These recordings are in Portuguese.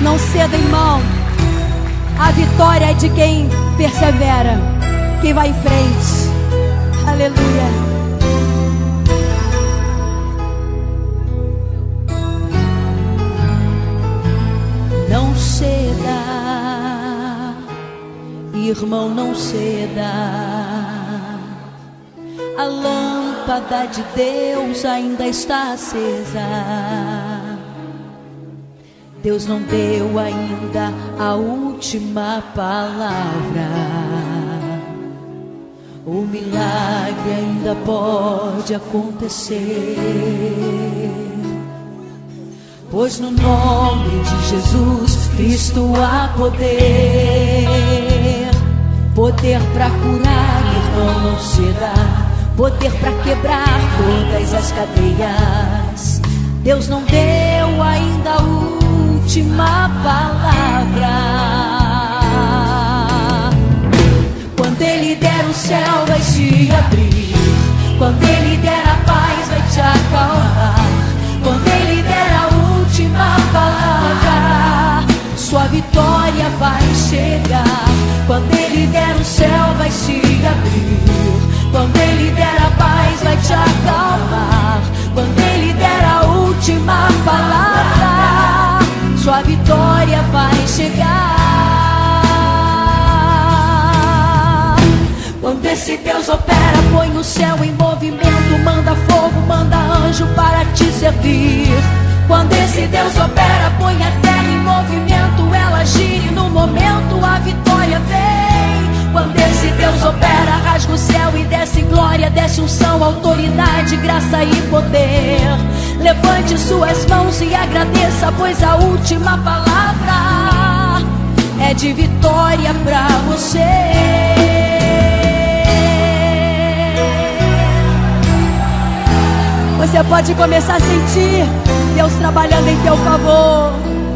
Não ceda, irmão. A vitória é de quem persevera, quem vai em frente. Aleluia. Não ceda, irmão, não ceda. A lâmpada de Deus ainda está acesa. Deus não deu ainda a última palavra. O milagre ainda pode acontecer, pois no nome de Jesus Cristo há poder. Poder para curar, irmão, não ceda. Poder para quebrar todas as cadeias. Deus não deu ainda a última palavra. Quando Ele der, o céu vai se abrir. Quando Ele der, a paz vai te acalmar. Quando Ele der a última palavra, sua vitória vai chegar. Quando Ele der, o céu vai se abrir. Quando Ele der, a paz vai te acalmar. Quando Ele der a última palavra, sua vitória vai chegar. Quando esse Deus opera, põe o céu em movimento, manda fogo, manda anjo para te servir. Quando esse Deus opera, põe a terra em movimento, ela gira e no momento a vitória vem. Quando esse Deus opera, rasga o céu e desce glória, desce unção, autoridade, graça e poder. Levante suas mãos e agradeça, pois a última palavra é de vitória pra você. Você pode começar a sentir Deus trabalhando em teu favor.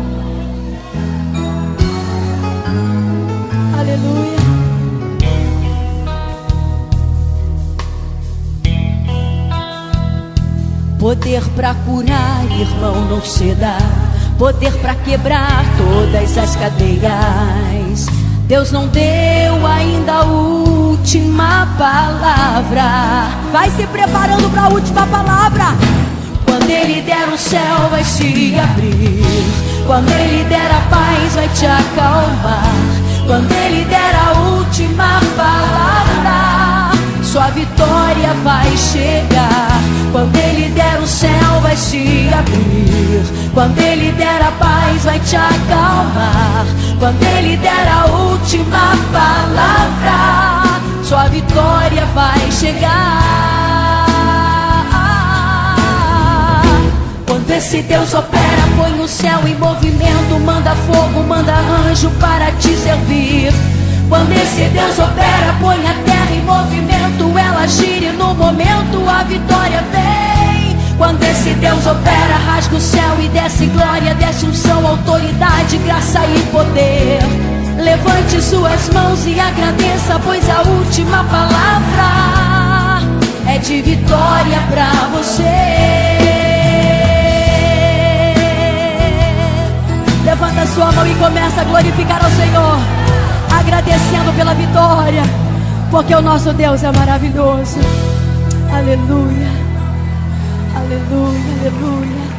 Aleluia. Poder para curar, irmão, não ceda. Poder para quebrar todas as cadeias. Deus não deu ainda a última palavra. Vai se preparando para a última palavra. Quando Ele der, o céu vai se abrir. Quando Ele der, a paz vai te acalmar. Quando Ele der a última palavra, sua vitória vai chegar. Quando Ele der, o céu vai se abrir. Quando Ele der, a paz vai te acalmar. Quando Ele der a última palavra, sua vitória vai chegar. Quando esse Deus opera, põe o céu em movimento, manda fogo, manda anjo para te servir. Quando esse Deus opera, põe a terra em movimento, ela gira e no momento a vitória vem. Quando esse Deus opera, rasga o céu e desce glória, desce unção, autoridade, graça e poder. Levante suas mãos e agradeça, pois a última palavra é de vitória pra você. Levanta sua mão e começa a glorificar ao Senhor, agradecendo pela vitória, porque o nosso Deus é maravilhoso. Aleluia, aleluia, aleluia.